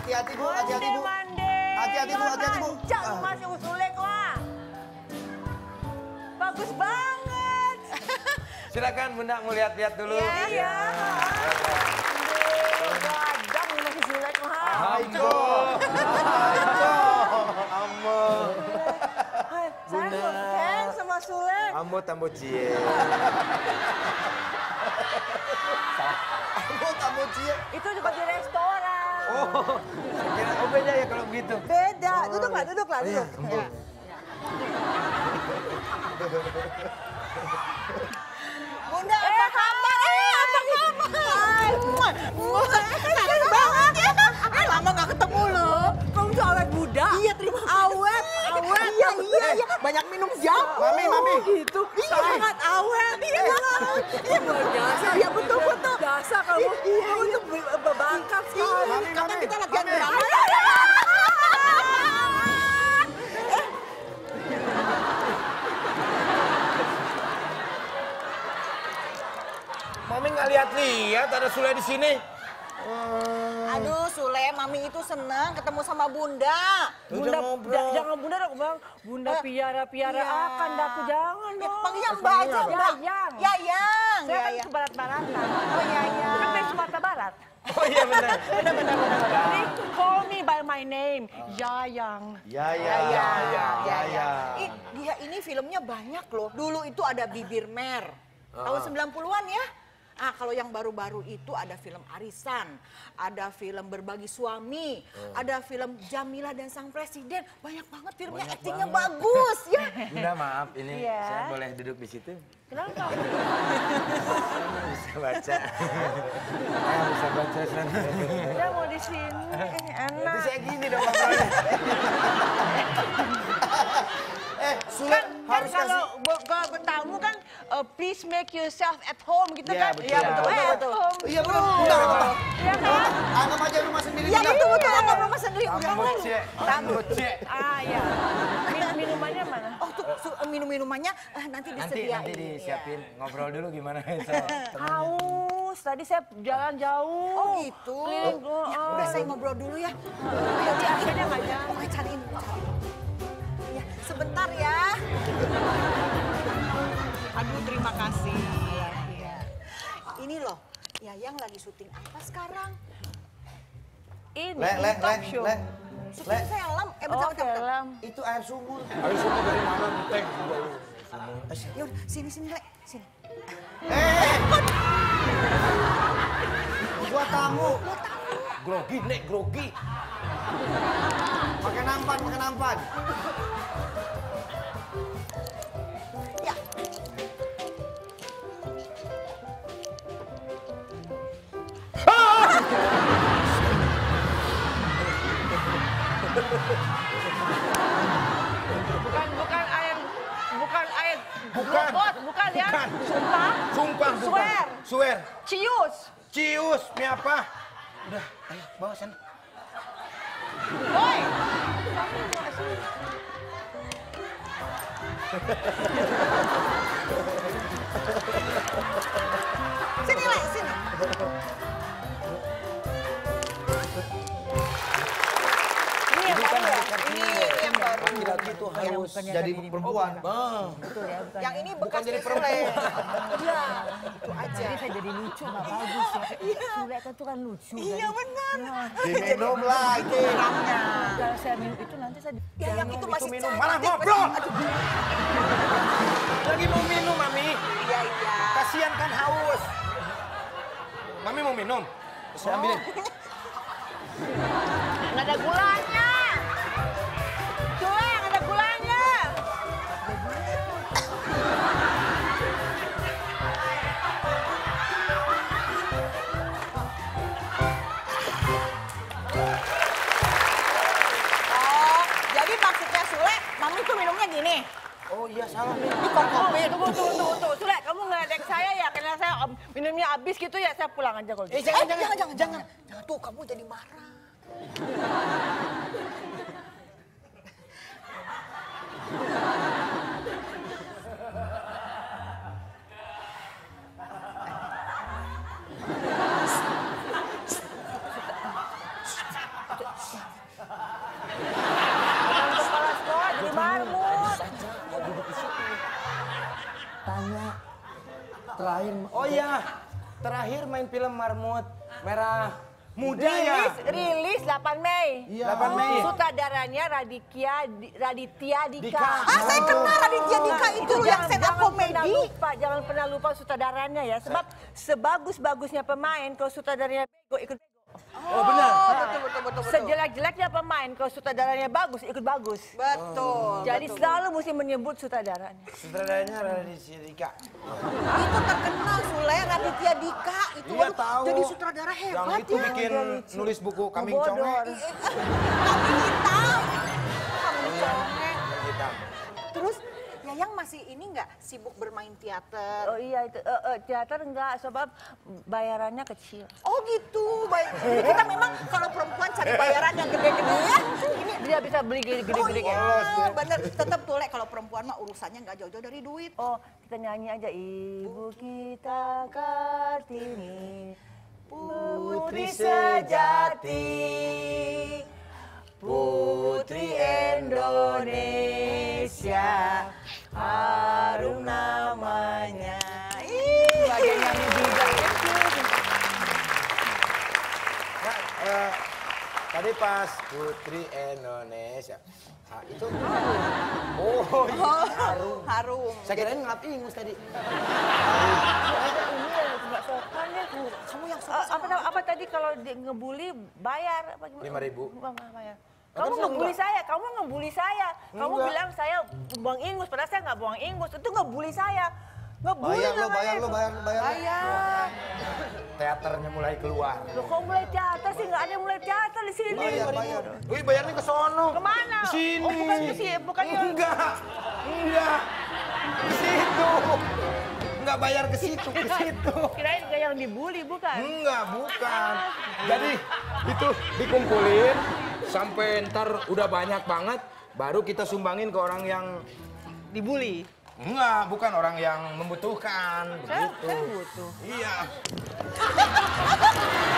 Hati-hati Bu, hati-hati Bu. Hati-hati Bu, hati-hati Bu. Jangan Mas Sulek lah. Bagus banget. Silakan Bunda mau lihat-lihat dulu. Iya. Gadang masih Sulek lah. Aiko. Ambo. Saya ngefans sama Sulek. Ambo cie. Ambo tambo cie. Itu juga di restoran. Oh beda ya kalau begitu. Beda. Duduk lah, duduk. Ya. Bunda, apa kabar? Banget. Lama gak ketemu loh. Kamu tuh awet muda. Iya, terima kasih. Awet. Iya. Banyak minum jamu. Mami. Gitu. Sangat awet. Iya, luar biasa. Iya, betul. Dasar kamu. Kamu tuh berbakat sekali. Mami. Kita latihan drama. Mami nggak lihat ada Sule di sini. Aduh, Sule, Mami itu senang ketemu sama Bunda. Bunda ngobrol. Jangan Bunda dong, Bang. Bunda piara-piara iya. akan daku jangan dong. Panggilnya Mbak aja, Mbak. Yayang. Yayang. Saya kan ke barat-baratan. Oh, Yayang. Kan dari Sumatera Barat. Oh iya benar. Jadi call me by my name, Yayang. Ya. Dia ini filmnya banyak loh. Dulu itu ada Bibir Mer. Tahun 90-an ya. Ah, kalau yang baru-baru itu ada film Arisan, ada film Berbagi Suami, ada film Jamila dan Sang Presiden. Banyak banget filmnya, aktingnya bagus ya. Bunda maaf, ini Iya. saya boleh duduk di situ? Kenapa? Bisa baca. Saya bisa baca sana. Saya mau di sini, Nanti enak. saya gini dong ngobrolnya. Sule harus kasih. Kalau bertamu kan, please make yourself at home gitu Iya, kan? betul. Iya, betul. Betul. Iya benar. Enggak. Iya kan? Anggap aja rumah sendiri. Iya betul, anggap rumah sendiri. Udah Ambo ngomong. cie. Ambo cie. Ah, ya. Minumannya mana? Oh tuh minum-minumannya nanti disediain. Nanti disiapin. Ngobrol dulu gimana sama temen. Haus, tadi saya jalan jauh. Oh gitu. Keliling, Ya, udah saya ngobrol dulu ya. Jadi akhirnya nggak jalan. Oke, cariin. Ya, sebentar ya. Aduh, terima kasih. Iya. Ini loh, Yayang lagi syuting apa sekarang? Ini Le. talk show. Syuting film. Oh, Bentar. film. Itu air sumur. Ayo semua dari mana tank juga lu. Yaudah, sini, Le. Sini. Buat tamu. Grogi, Nek, grogi. Pakai nampan. Ya. Bukan ya. Bukan. Sumpah. Sumpah, bukan. Swear. Swear. Cius. Cius, ini apa? Udah, ayo bawa sana. Woi. Sini, Le, sini. Ini yang baru ya. Ini yang baru. Laki-laki tuh harus jadi perempuan. Yang ini bekas Bukan jadi Sule. perempuan. Iya, itu aja. Jadi saya jadi lucu, nggak bagus ya. Sule kan tuh kan lucu. Iya benar. Diminum lagi. Kalau saya minum itu nanti saya Ya, yang itu masih minum. cantik. Malah ngobrol. Lagi mau minum, Mami. Iya. Kasihan kan haus. Mami mau minum? Saya ambilin. nggak ada gulanya. Sule, nggak ada gulanya. Oh, jadi maksudnya Sule, Mami tuh minumnya gini. Oh iya, salah nih. Kopi. Tunggu. Sule, kamu ngeledek saya ya? Karena saya minumnya habis gitu ya, saya pulang aja kalau gitu. Jangan. Tuh, kamu jadi marah. terakhir main film Marmut Merah Muda ya. Rilis 8 Mei. Iya. 8 Mei. Sutradaranya Raditya Dika. Saya kenal Raditya Dika itu loh yang stand up komedi. Jangan pernah lupa sutradaranya ya. Sebab sebagus-bagusnya pemain kalau sutradaranya bego ikut bego. Oh benar. Betul. Sejelek-jeleknya pemain kalau sutradaranya bagus ikut bagus. Betul. Jadi selalu mesti menyebut sutradaranya. Sutradaranya Raditya Dika. Itu terkenal Sule, Raditya Dika itu Iya, aduh, tahu. jadi sutradara Yang hebat itu ya. bikin nulis buku Kambing Bodor. Conge. Kambing hitam. Kambing conge. Yang hitam. Terus Yayang masih ini nggak sibuk bermain teater? Oh iya itu teater enggak sebab bayarannya kecil. Oh gitu, baik. Kita memang kalau perempuan cari bayaran yang gede-gede ya. Ini Dia bisa beli gede-gede kayak. iya, bener. Tetap tuh Le, kalau perempuan mah urusannya nggak jauh-jauh dari duit. Oh, kita nyanyi aja Ibu kita Kartini, putri sejati, putri Indonesia, harum namanya. Ih, ada nyanyi juga itu. Nah, tadi pas Putri Indonesia. Ah, itu. Oh, iya. Harum. Saya kirain ngelap ingus tadi. Ini ya nggak sopan ya. Kamu yang suka Apa tadi kalau ngebully bayar apa gimana? 5.000. Nggak bayar. Oh, Kamu terus ngebully enggak? saya, kamu ngebully saya. Kamu Enggak. bilang saya buang ingus, padahal saya nggak buang ingus. Itu ngebully saya. Ngebully Bayar lo, namanya bayar lo, itu. bayar. bayar. Teaternya mulai keluar. Loh, kok mulai teater sih? Nggak ada yang mulai teater di sini. Bayar. Wih, bayarnya ke sono. Kemana? Di sini. Oh, bukan ke sini, bukan ke... Enggak. Di situ. Enggak bayar ke situ, ke situ. Kirain kayak yang dibully, bukan? Enggak, bukan. Jadi itu dikumpulin sampai ntar udah banyak banget, baru kita sumbangin ke orang yang Dibully. enggak, bukan orang yang membutuhkan. Saya Begitu. butuh. Iya.